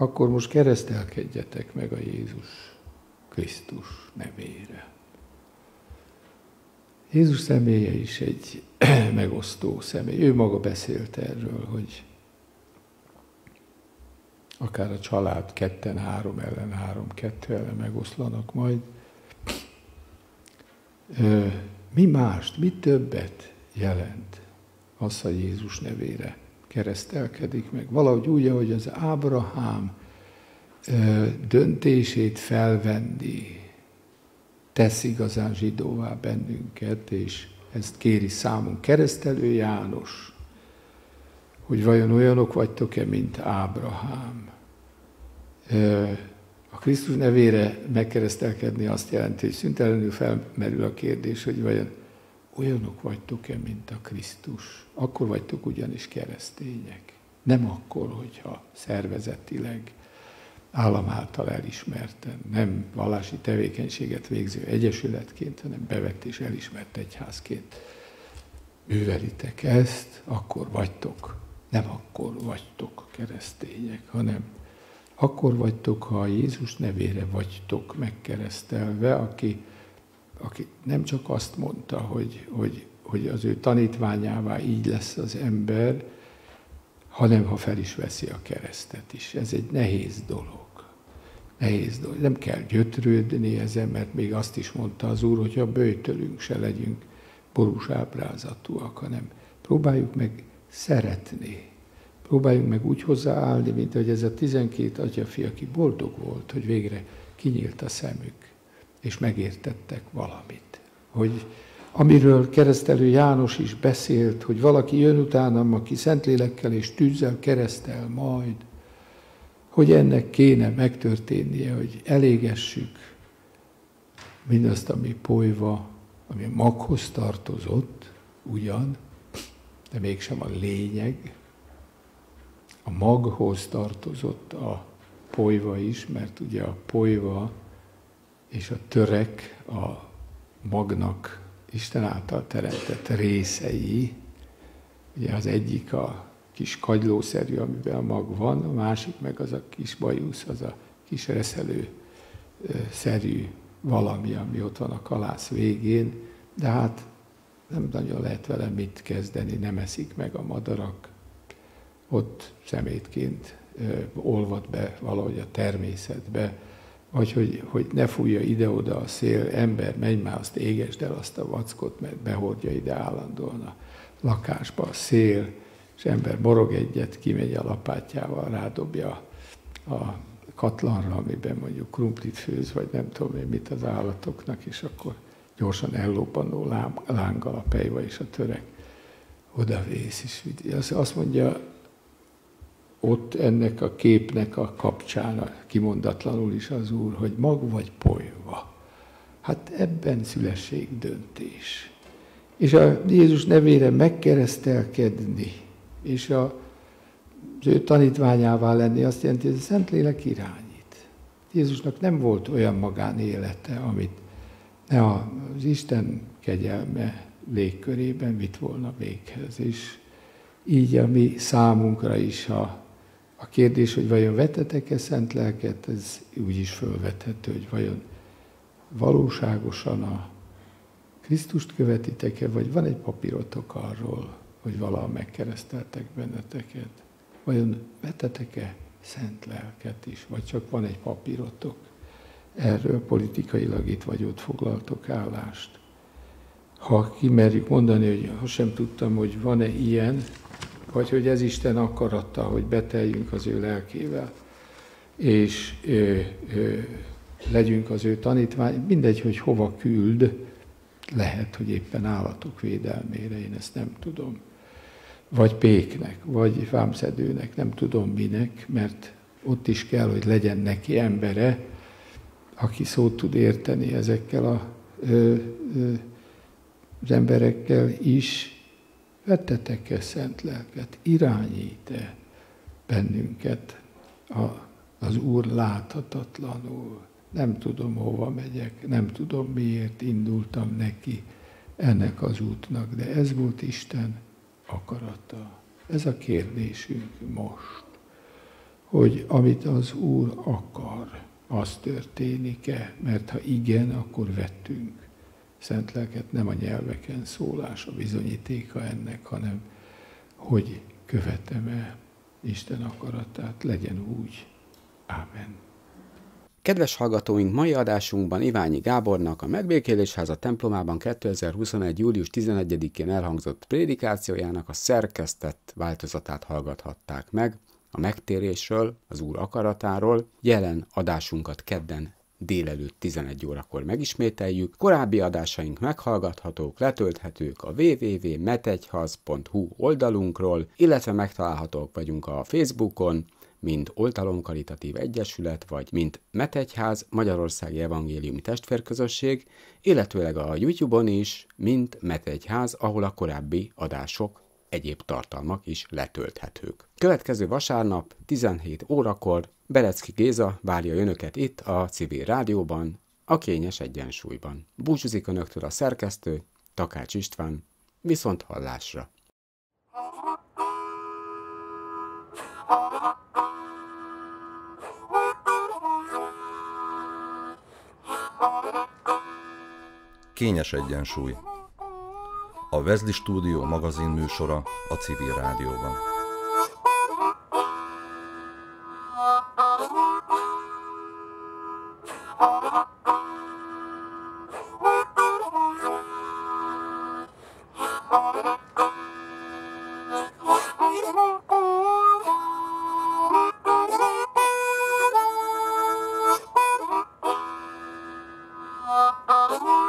Speaker 3: akkor most keresztelkedjetek meg a Jézus Krisztus nevére. Jézus személye is egy megosztó személy. Ő maga beszélt erről, hogy akár a család 2-3 ellen, 3-2 ellen megoszlanak majd. Mi mást, mi többet jelent az, ha Jézus nevére keresztelkedik meg? Valahogy úgy, ahogy az Ábrahám döntését felvenni, tesz igazán zsidóvá bennünket, és ezt kéri számunk keresztelő János, hogy vajon olyanok vagytok-e, mint Ábrahám. A Krisztus nevére megkeresztelkedni azt jelenti, hogy szüntelenül felmerül a kérdés, hogy vajon olyanok vagytok-e, mint a Krisztus. Akkor vagytok ugyanis keresztények. Nem akkor, hogyha szervezetileg, állam által elismerten, nem vallási tevékenységet végző egyesületként, hanem bevett és elismert egyházként művelitek ezt, akkor vagytok. Nem akkor vagytok keresztények, hanem akkor vagytok, ha a Jézus nevére vagytok megkeresztelve, aki nem csak azt mondta, hogy az ő tanítványává így lesz az ember, hanem ha fel is veszi a keresztet is. Ez egy nehéz dolog. Nehéz dolog. Nem kell gyötrődni ezen, mert még azt is mondta az Úr, hogy ha böjtölünk, se legyünk borús ábrázatúak, hanem próbáljuk meg szeretni. Próbáljunk meg úgy hozzáállni, mint hogy ez a 12 atyafi, aki boldog volt, hogy végre kinyílt a szemük, és megértettek valamit. Hogy amiről keresztelő János is beszélt, hogy valaki jön utánam, aki Szentlélekkel és tűzzel keresztel majd, hogy ennek kéne megtörténnie, hogy elégessük mindazt, ami polyva, ami a maghoz tartozott, ugyan, de mégsem a lényeg. A maghoz tartozott a polyva is, mert ugye a polyva és a törek a magnak Isten által teremtett részei. Ugye az egyik a kis kagylószerű, amiben a mag van, a másik meg az a kis bajusz, az a kis reszelő-szerű valami, ami ott van a kalász végén, de hát nem nagyon lehet vele mit kezdeni, nem eszik meg a madarak. Ott szemétként olvad be valahogy a természetbe, vagy hogy ne fújja ide-oda a szél, ember, menj már, azt égesd el azt a vackot, mert behordja ide állandóan a lakásba a szél, és ember morog egyet, kimegy a lapátjával, rádobja a katlanra, amiben mondjuk krumplit főz, vagy nem tudom én mit az állatoknak, és akkor gyorsan ellobbanó lánggal a pejva és a törek odavész is. Azt mondja, ott ennek a képnek a kapcsán, kimondatlanul is az Úr, hogy mag vagy polyva. Hát ebben szülessék döntés. És a Jézus nevére megkeresztelkedni, és az ő tanítványává lenni, azt jelenti, hogy a Szentlélek irányít. Jézusnak nem volt olyan magánélete, amit ne az Isten kegyelme légkörében vitt volna véghez. És így a mi számunkra is a kérdés, hogy vajon vetetek-e szent lelket, ez úgy is fölvethető, hogy vajon valóságosan a Krisztust követitek-e, vagy van egy papírotok arról, hogy valaha megkereszteltek benneteket. Vajon vetetek-e szent lelket is, vagy csak van egy papírotok? Erről politikailag itt vagy ott foglaltok állást. Ha kimerjük mondani, hogy ha sem tudtam, hogy van-e ilyen, vagy hogy ez Isten akarata, hogy beteljünk az ő lelkével, és legyünk az ő tanítvány, mindegy, hogy hova küld, lehet, hogy éppen állatok védelmére, én ezt nem tudom. Vagy péknek, vagy vámszedőnek, nem tudom minek, mert ott is kell, hogy legyen neki embere, aki szót tud érteni ezekkel az emberekkel is. Vettetek-e szent lelket? Irányít-e bennünket az Úr láthatatlanul? Nem tudom, hova megyek, nem tudom, miért indultam neki ennek az útnak, de ez volt Isten akarata. Ez a kérdésünk most, hogy amit az Úr akar, az történik-e, mert ha igen, akkor vettünk. Szent lelket nem a nyelveken szólás a bizonyítéka ennek, hanem hogy követem-e Isten akaratát, legyen úgy. Ámen.
Speaker 2: Kedves hallgatóink, mai adásunkban Iványi Gábornak a Megbékélésháza templomában 2021. július 11-én elhangzott prédikációjának a szerkesztett változatát hallgathatták meg, a megtérésről, az Úr akaratáról. Jelen adásunkat kedden délelőtt 11 órakor megismételjük. Korábbi adásaink meghallgathatók, letölthetők a www.metegyhaz.hu oldalunkról, illetve megtalálhatók vagyunk a Facebookon, mint Oltalom Karitatív Egyesület, vagy mint Metegyház Magyarországi Evangéliumi Testvérközösség, illetőleg a YouTube-on is, mint Metegyház, ahol a korábbi adások, egyéb tartalmak is letölthetők. Következő vasárnap 17 órakor Berecki Géza várja önöket itt a Civil Rádióban, a Kényes Egyensúlyban. Búcsúzik önöktől a szerkesztő, Takács István, viszont hallásra!
Speaker 1: Kényes Egyensúly. A Wesley Stúdió magazin műsora a Civil Rádióban.
Speaker 4: Oh,